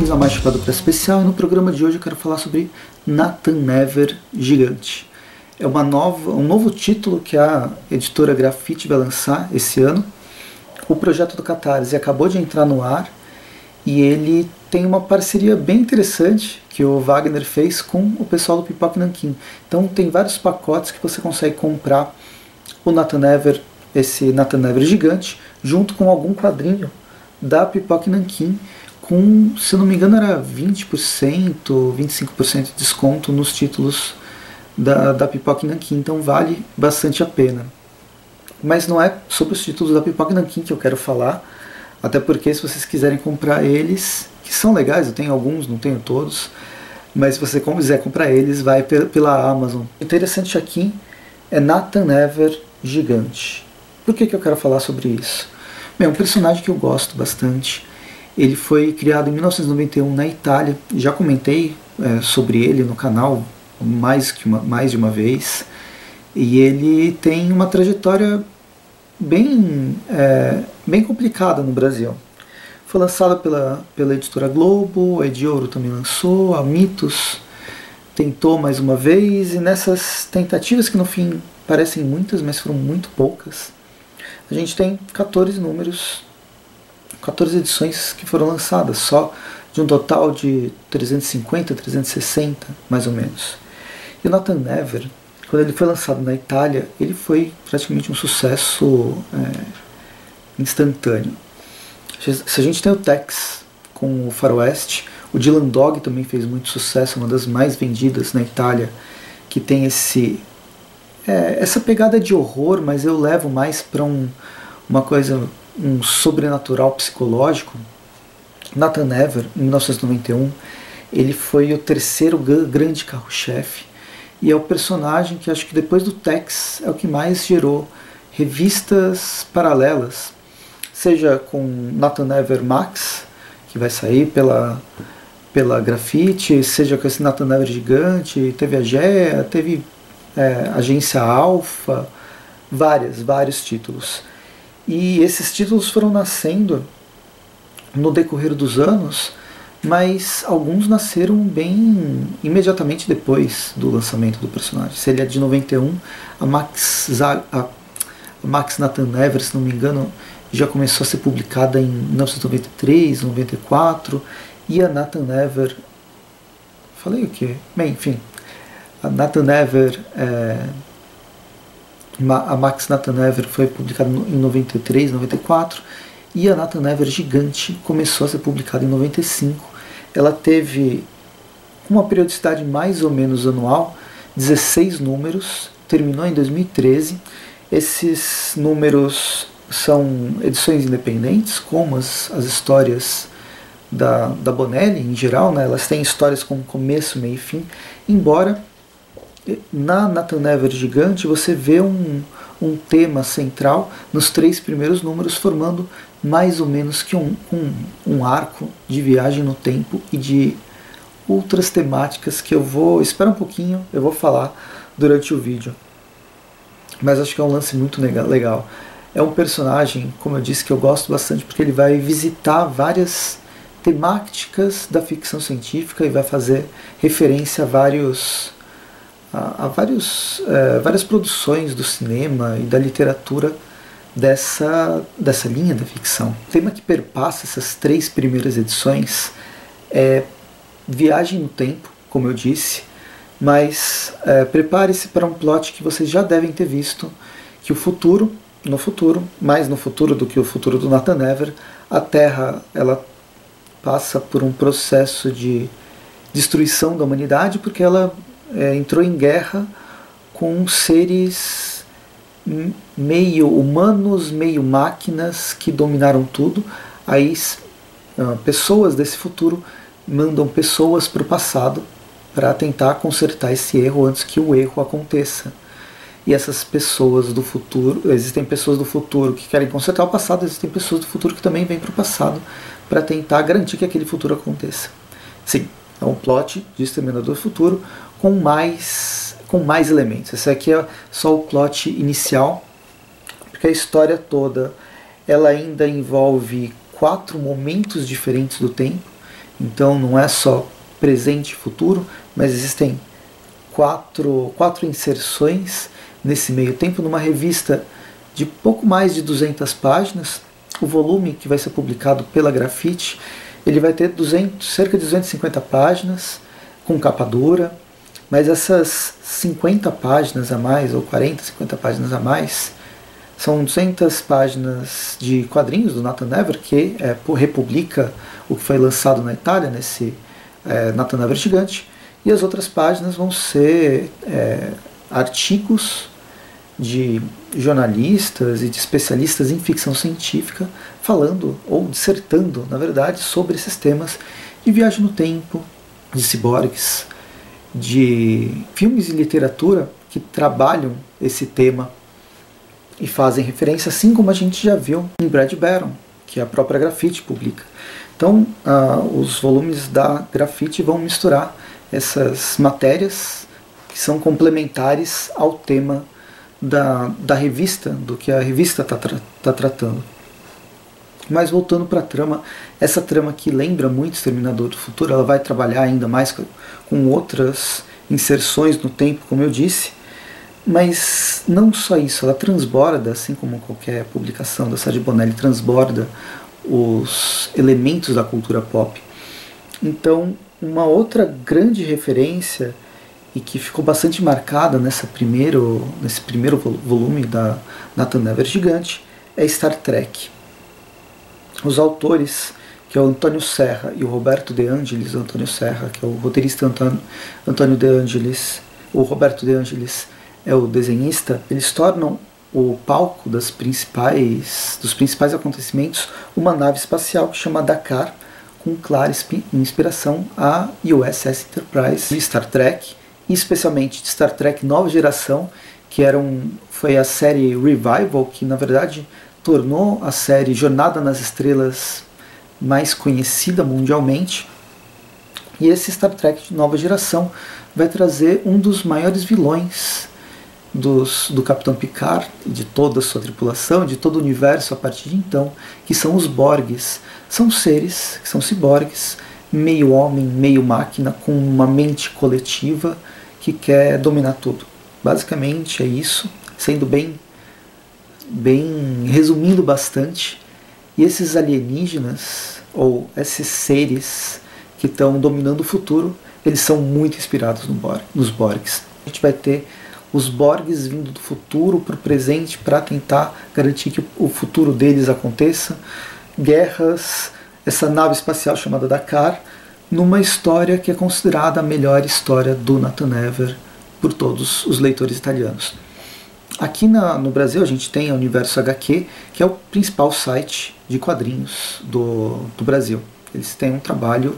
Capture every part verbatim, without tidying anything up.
bem-vindos a mais Chupadupla Especial. E no programa de hoje eu quero falar sobre Nathan Never Gigante. É uma nova, um novo título que a editora Grafite vai lançar esse ano. O projeto do Catarse acabou de entrar no ar e ele tem uma parceria bem interessante que o Wagner fez com o pessoal do Pipoque Nanquim. Então tem vários pacotes que você consegue comprar o Nathan Never, esse Nathan Never Gigante, junto com algum quadrinho da Pipoque Nanquim, com, se eu não me engano, era vinte por cento, vinte e cinco por cento de desconto nos títulos da, da Pipoque Nanquim, então vale bastante a pena. Mas não é sobre os títulos da Pipoque Nanquim que eu quero falar, até porque se vocês quiserem comprar eles, que são legais, eu tenho alguns, não tenho todos, mas se você quiser comprar eles, vai pela Amazon. O interessante aqui é Nathan Never Gigante. Por que, que eu quero falar sobre isso? Bem, é um personagem que eu gosto bastante. Ele foi criado em mil novecentos e noventa e um na Itália. Já comentei é, sobre ele no canal mais, que uma, mais de uma vez. E ele tem uma trajetória bem, é, bem complicada no Brasil. Foi lançada pela, pela editora Globo, a Ediouro também lançou, a Mitos tentou mais uma vez. E nessas tentativas, que no fim parecem muitas, mas foram muito poucas, a gente tem quatorze números, quatorze edições que foram lançadas, só de um total de trezentos e cinquenta, trezentos e sessenta, mais ou menos. E o Nathan Never, quando ele foi lançado na Itália, ele foi praticamente um sucesso é, instantâneo. Se a gente tem o Tex com o Faroeste, o Dylan Dog também fez muito sucesso, uma das mais vendidas na Itália, que tem esse... É, essa pegada de horror, mas eu levo mais para um, uma coisa, um sobrenatural psicológico. Nathan Never, em mil novecentos e noventa e um, ele foi o terceiro grande carro-chefe e é o personagem que acho que depois do Tex é o que mais gerou revistas paralelas, seja com Nathan Never Max, que vai sair pela, pela Grafite, seja com esse Nathan Never Gigante, teve a Gea, teve É, Agência Alpha, várias, vários títulos. E esses títulos foram nascendo no decorrer dos anos, mas alguns nasceram bem imediatamente depois do lançamento do personagem. Se ele é de noventa e um, a Max, a, a Max Nathan Never, se não me engano, já começou a ser publicada em mil novecentos e noventa e três, noventa e quatro, e a Nathan Never... Falei o quê? Bem, enfim... A Nathan Never, é, a Max Nathan Never foi publicada em noventa e três, noventa e quatro, e a Nathan Never Gigante começou a ser publicada em noventa e cinco. Ela teve uma periodicidade mais ou menos anual, dezesseis números, terminou em dois mil e treze. Esses números são edições independentes, como as, as histórias da, da Bonelli em geral, né? Elas têm histórias com começo, meio e fim, embora... Na Nathan Never Gigante você vê um, um tema central nos três primeiros números, formando mais ou menos que um, um, um arco de viagem no tempo e de outras temáticas que eu vou, espera um pouquinho, eu vou falar durante o vídeo. Mas acho que é um lance muito legal. É um personagem, como eu disse, que eu gosto bastante porque ele vai visitar várias temáticas da ficção científica e vai fazer referência a vários... Há vários, é, várias produções do cinema e da literatura dessa, dessa linha da ficção. O tema que perpassa essas três primeiras edições é viagem no tempo, como eu disse, mas é, prepare-se para um plot que vocês já devem ter visto, que o futuro, no futuro, mais no futuro do que o futuro do Nathan Never, a Terra ela passa por um processo de destruição da humanidade, porque ela É, entrou em guerra com seres meio humanos, meio máquinas que dominaram tudo. Aí uh, pessoas desse futuro mandam pessoas para o passado para tentar consertar esse erro antes que o erro aconteça. E essas pessoas do futuro, existem pessoas do futuro que querem consertar o passado, existem pessoas do futuro que também vêm para o passado para tentar garantir que aquele futuro aconteça. Sim, é um plot de Exterminador do Futuro com mais, com mais elementos. Esse aqui é só o plot inicial, porque a história toda ela ainda envolve quatro momentos diferentes do tempo. Então não é só presente e futuro, mas existem quatro, quatro inserções nesse meio tempo, numa revista de pouco mais de duzentas páginas. O volume que vai ser publicado pela Grafite, ele vai ter duzentos, cerca de duzentas e cinquenta páginas, com capa dura, mas essas cinquenta páginas a mais, ou quarenta, cinquenta páginas a mais, são duzentas páginas de quadrinhos do Nathan Never, que é, republica o que foi lançado na Itália, nesse é, Nathan Never gigante, e as outras páginas vão ser é, artigos de jornalistas e de especialistas em ficção científica falando, ou dissertando, na verdade, sobre esses temas de viagem no tempo, de ciborgues, de filmes e literatura que trabalham esse tema e fazem referência, assim como a gente já viu em Brad Baron, que a própria Grafite publica. Então, uh, os volumes da Grafite vão misturar essas matérias que são complementares ao tema da, da revista, do que a revista está tra tá tratando. Mas voltando para a trama, essa trama que lembra muito Exterminador do Futuro, ela vai trabalhar ainda mais com outras inserções no tempo, como eu disse, mas não só isso, ela transborda, assim como qualquer publicação da Sade Bonelli transborda os elementos da cultura pop. Então, uma outra grande referência, e que ficou bastante marcada nessa primeiro, nesse primeiro volume da Nathan Never gigante, é Star Trek. Os autores, que é o Antônio Serra e o Roberto De Angelis, o Antônio Serra, que é o roteirista Antônio, Antônio De Angelis, o Roberto De Angelis é o desenhista, eles tornam o palco das principais, dos principais acontecimentos uma nave espacial que chama Dakar, com clara inspiração a U S S Enterprise de Star Trek, e especialmente de Star Trek Nova Geração, que era um, foi a série Revival, que na verdade tornou a série Jornada nas Estrelas mais conhecida mundialmente. E esse Star Trek de Nova Geração vai trazer um dos maiores vilões dos, do Capitão Picard, de toda a sua tripulação, de todo o universo a partir de então, que são os Borgs. São seres, que são ciborgues, meio homem, meio máquina, com uma mente coletiva que quer dominar tudo. Basicamente é isso, sendo bem, bem resumindo bastante. E esses alienígenas, ou esses seres que estão dominando o futuro, eles são muito inspirados no Borg, nos Borgs. A gente vai ter os Borgs vindo do futuro para o presente para tentar garantir que o futuro deles aconteça. Guerras, essa nave espacial chamada Dakar, numa história que é considerada a melhor história do Nathan Never por todos os leitores italianos. Aqui na, no Brasil a gente tem a Universo H Q, que é o principal site de quadrinhos do, do Brasil. Eles têm um trabalho,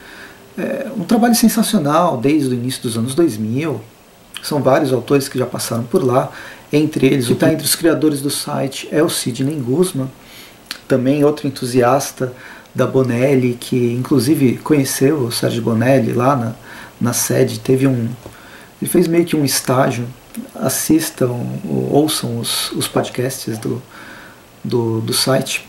é, um trabalho sensacional desde o início dos anos dois mil. São vários autores que já passaram por lá. Entre eles, o que está entre os criadores do site é o Sidney Guzman, também outro entusiasta da Bonelli, que inclusive conheceu o Sérgio Bonelli lá na, na sede. Teve um, ele fez meio que um estágio. Assistam, ouçam os, os podcasts do, do, do site.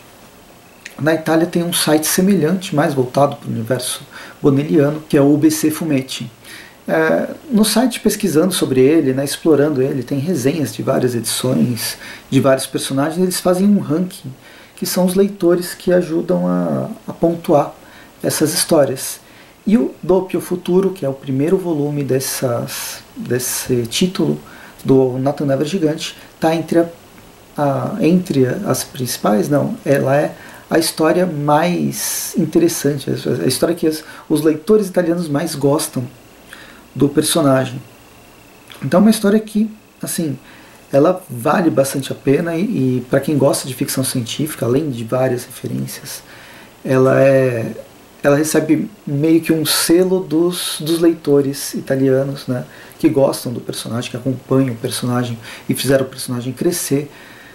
Na Itália tem um site semelhante, mais voltado para o universo bonelliano, que é o U B C Fumetti. É, no site, pesquisando sobre ele, né, explorando ele, tem resenhas de várias edições, de vários personagens. Eles fazem um ranking, que são os leitores que ajudam a, a pontuar essas histórias. E o Doppio Futuro, que é o primeiro volume dessas, desse título do Nathan Never gigante, está entre, a, a, entre as principais. Não, ela é a história mais interessante, a história que as, os leitores italianos mais gostam do personagem. Então é uma história que, assim, ela vale bastante a pena, e, e para quem gosta de ficção científica, além de várias referências, ela é ela recebe meio que um selo dos, dos leitores italianos, né, que gostam do personagem, que acompanham o personagem e fizeram o personagem crescer.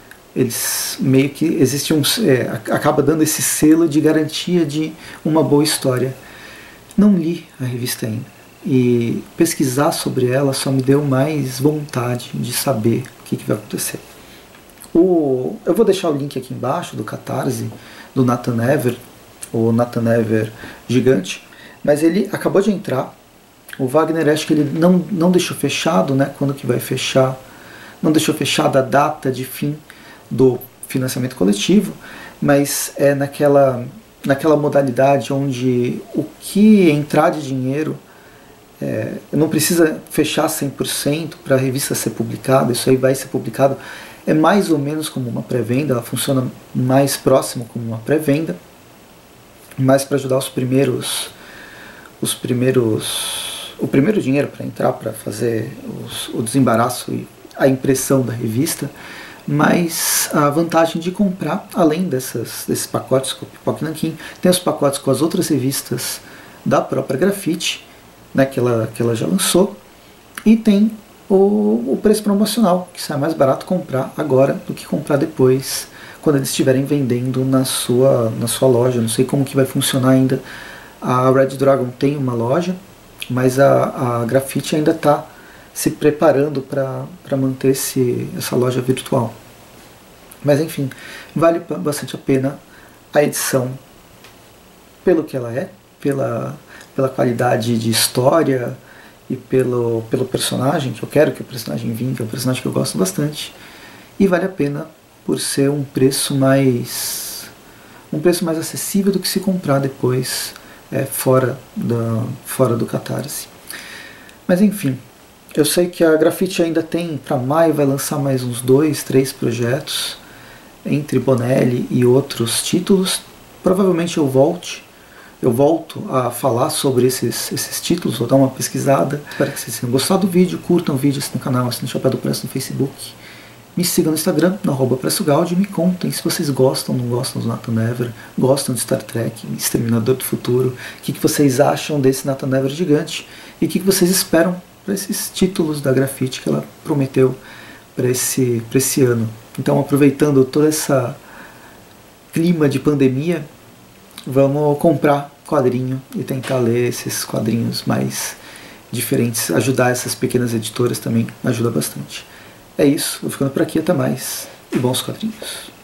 Eles meio que existe um, é, acaba dando esse selo de garantia de uma boa história. Não li a revista ainda, e pesquisar sobre ela só me deu mais vontade de saber o que, que vai acontecer. O, eu vou deixar o link aqui embaixo do Catarse, do Nathan Never, o Nathan Never gigante, mas ele acabou de entrar. O Wagner, acho que ele não, não deixou fechado, né, quando que vai fechar, não deixou fechada a data de fim do financiamento coletivo, mas é naquela, naquela modalidade onde o que entrar de dinheiro é, não precisa fechar cem por cento para a revista ser publicada, isso aí vai ser publicado, é mais ou menos como uma pré-venda, ela funciona mais próximo como uma pré-venda, mas para ajudar os primeiros, os primeiros, o primeiro dinheiro para entrar, para fazer os, o desembaraço e a impressão da revista, mas a vantagem de comprar, além dessas, desses pacotes com o Pipoca Nanquim, tem os pacotes com as outras revistas da própria Grafite, né, que, ela, que ela já lançou, e tem o, o preço promocional, que sai mais barato comprar agora do que comprar depois, quando eles estiverem vendendo na sua, na sua loja. Não sei como que vai funcionar ainda. A Red Dragon tem uma loja, mas a, a Grafite ainda está se preparando para manter esse, essa loja virtual. Mas enfim, vale bastante a pena a edição pelo que ela é, pela, pela qualidade de história e pelo, pelo personagem, que eu quero que o personagem vingue, é um personagem que eu gosto bastante, e vale a pena por ser um preço mais um preço mais acessível do que se comprar depois é, fora, da, fora do Catarse. Mas enfim, eu sei que a Grafite ainda tem, para maio, vai lançar mais uns dois, três projetos, entre Bonelli e outros títulos. Provavelmente eu volte, eu volto a falar sobre esses, esses títulos, vou dar uma pesquisada. Espero que vocês tenham gostado do vídeo, curtam o vídeo, assinem o canal, assinem o Chapéu do Preço no Facebook. Me sigam no Instagram, no arroba PreçoGaudi, me contem se vocês gostam ou não gostam do Nathan Never, gostam de Star Trek, Exterminador do Futuro, o que, que vocês acham desse Nathan Never gigante e o que, que vocês esperam para esses títulos da Grafite que ela prometeu para esse, para esse ano. Então, aproveitando todo esse clima de pandemia, vamos comprar quadrinho e tentar ler esses quadrinhos mais diferentes. Ajudar essas pequenas editoras também ajuda bastante. É isso, vou ficando por aqui, até mais e bons quadrinhos.